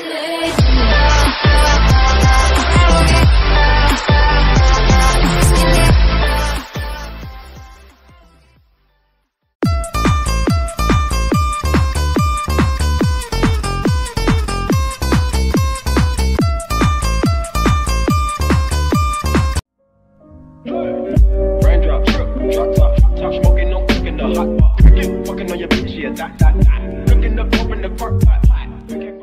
Top smoking, no cooking the hot pot. Fucking on your bitch, yeah, that. Looking up, open the park,